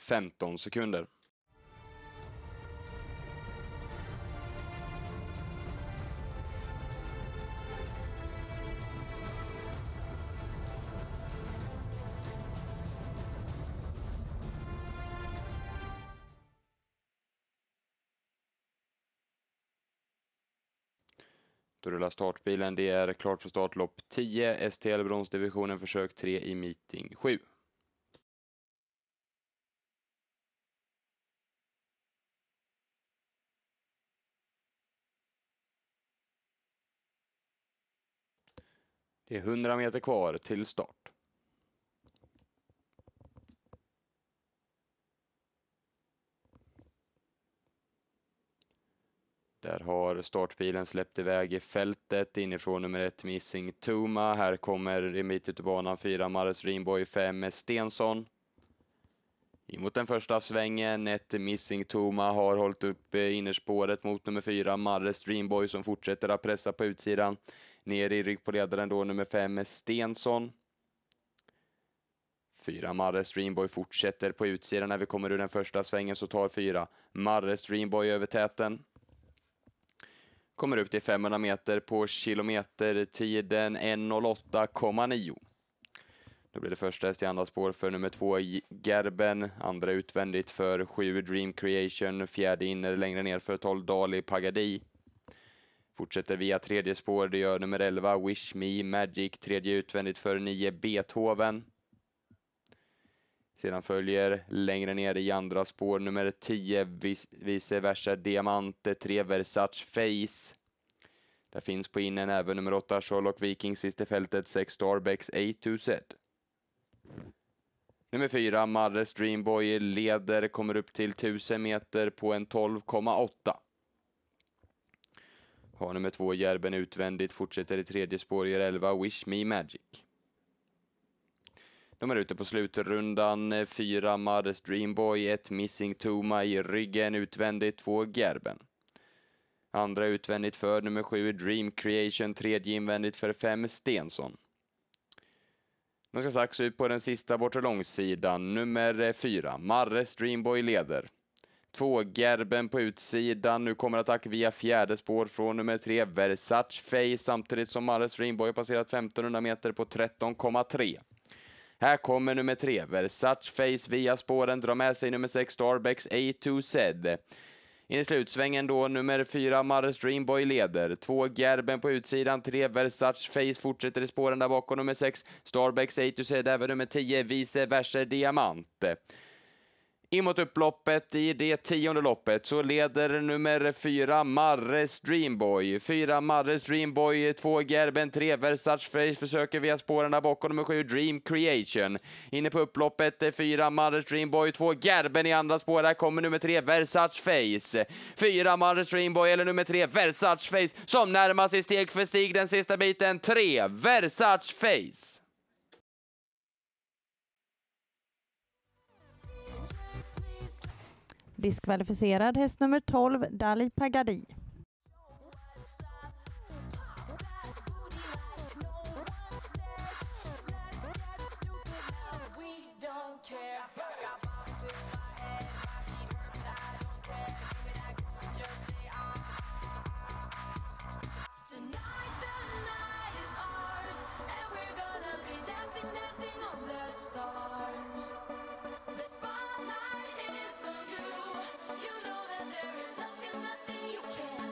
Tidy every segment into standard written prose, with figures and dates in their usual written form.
15 sekunder. Då rullar startbilen. Det är klart för startlopp 10, STL bronsdivisionen, försök 3 i meeting 7. Det är 100 meter kvar till start. Där har startbilen släppt iväg i fältet inifrån nummer 1 Missing Tuma. Här kommer en bit ut i banan 4 Mares Dreamboy, 5 Stensson. Emot den första svängen, 1 Missing Tuma har hållit upp innerspåret mot nummer 4 Mares Dreamboy som fortsätter att pressa på utsidan. Ner i rygg på ledaren då nummer 5 Stensson. 4 Mares Dreamboy fortsätter på utsidan. När vi kommer ur den första svängen så tar 4 Mares Dreamboy över täten. Kommer upp till 500 meter på kilometertiden 1:08,9. Då blir det första häst i andra spår för nummer 2 Gerben, andra utvändigt för 7 Dream Creation, fjärde inner längre ner för 12 Dali Pagadi. Fortsätter via tredje spår, det gör nummer 11 Wish Me Magic, tredje utvändigt för 9 Beethoven. Sedan följer längre ner i andra spår nummer 10 Vice Versa Diamante, 3 Versace Face. Där finns på innen även nummer 8 Sherlock Viking, sist i fältet 6 Starbucks A to Z. Nummer 4 Mares Dreamboy leder, kommer upp till 1000 meter på en 12,8. Har nummer 2 Järben utvändigt, fortsätter i tredje spår, gör 11 Wish Me Magic. De är ute på slutrundan, 4 Mares Dreamboy, 1 Missing Tuma i ryggen, utvändigt 2 Gerben. Andra utvändigt för nummer 7 Dream Creation, tredje invändigt för 5 Stensson. De ska saxa ut på den sista bortre långsidan, nummer 4 Mares Dreamboy leder. 2 Gerben på utsidan, nu kommer attack via fjärde spår från nummer 3 Versace Face, samtidigt som Mares Dreamboy passerat 1500 meter på 13,3. Här kommer nummer 3 Versace Face via spåren, drar med sig nummer 6 Starbucks A to Z. In i slutsvängen då nummer 4 Mares Dreamboy leder, 2 Gerben på utsidan, 3 Versace Face fortsätter i spåren där bakom, nummer 6 Starbucks A to Z, även nummer 10 Vice Versa Diamante. Emot upploppet i det 10:e loppet så leder nummer 4 Mares Dreamboy. 4 Mares Dreamboy, 2 Gerben, 3 Versace Face försöker via spåren där bakom, nummer 7 Dream Creation. Inne på upploppet 4 Mares Dreamboy, 2 Gerben i andra spår. Där kommer nummer 3 Versace Face. 4 Mares Dreamboy eller nummer 3 Versace Face som närmar sig steg för steg den sista biten. 3 Versace Face. Diskvalificerad häst nummer 12, Dali Pagadi. Spotlight is on you. You know that there is nothing you can't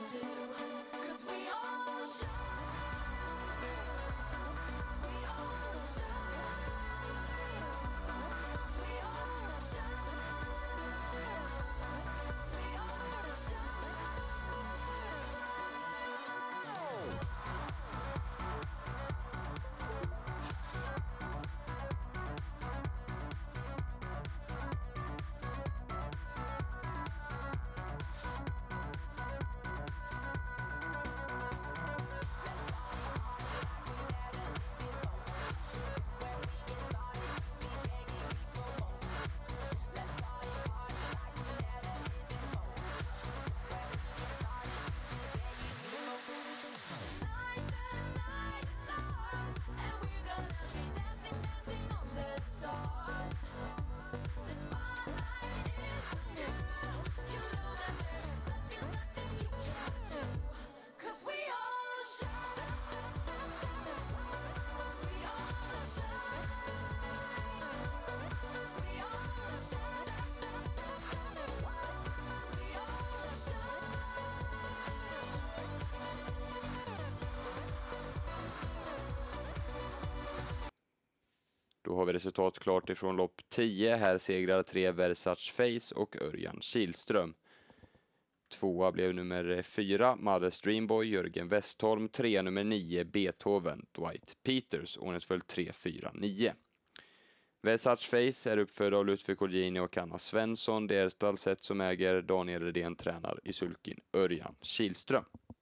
Då har vi resultat klart ifrån lopp 10. Här segrar 3 Versace Face och Örjan Kihlström. 2 blev nummer 4 Mother's Dreamboy Jörgen Westholm. 3 nummer 9 Beethoven Dwight Peters. Ordningsföljd 3-4-9. Versace Face är uppfödd av Ludvig Colgjini och Anna Svensson. Det är stallset som äger Daniel Redén, tränar i sulkin Örjan Kihlström.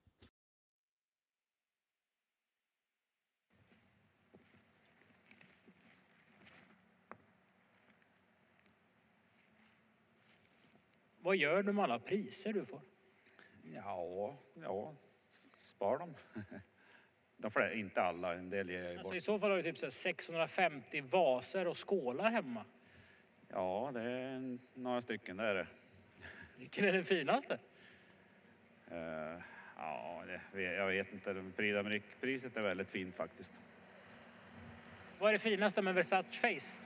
Vad gör du med alla priser du får? Ja, spar dem. Inte alla, en del ger jag bort. Alltså, i så fall har du typ så här 650 vaser och skålar hemma. Ja, det är några stycken, det är det. Vilken är den finaste? Jag vet inte. Prix d'Amérique-priset är väldigt fint faktiskt. Vad är det finaste med Versace Face?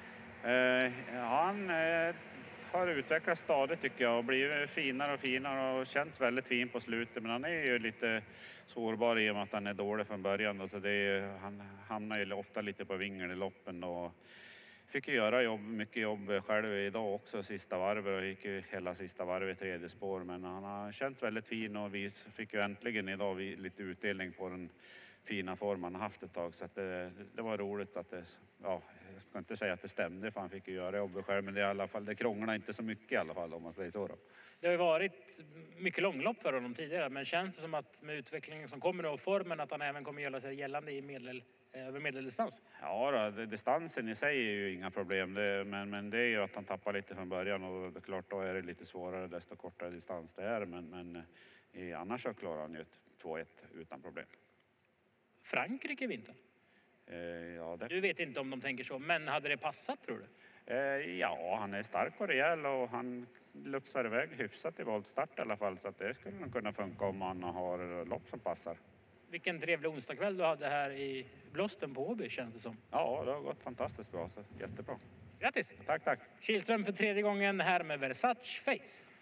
Han har utvecklats stadigt tycker jag och blivit finare och finare och känns väldigt fin på slutet. Men han är ju lite sårbar i och med att han är dålig från början. Så han hamnar ju ofta lite på vingen i loppen och fick ju göra mycket jobb själv idag också sista varvet och gick ju hela sista varvet i tredje spår. Men han har känts väldigt fin och vi fick ju äntligen idag lite utdelning på den fina form han har haft ett tag. Så att det var roligt att jag ska inte säga att det stämde för han fick ju göra jobbet själv. Men det krånglar inte så mycket i alla fall om man säger så då. Det har ju varit mycket långlopp för honom tidigare. Men känns det som att med utvecklingen som kommer och formen att han även kommer göra sig gällande i över medeldistans? Ja, distansen i sig är ju inga problem. Men det är ju att han tappar lite från början och det är klart då är det lite svårare desto kortare distans det är. Men annars så klarar han ju 2-1 utan problem. Frankrike i vintern? Du vet inte om de tänker så, men hade det passat tror du? Ja, han är stark och rejäl och han lufsar iväg hyfsat i voltstart i alla fall. Så att det skulle nog kunna funka om han har lopp som passar. Vilken trevlig onsdagkväll du hade här i Blåsten på Åby känns det som. Ja, det har gått fantastiskt bra, så jättebra. Grattis! Tack. Kihlström för 3:e gången här med Versace Face.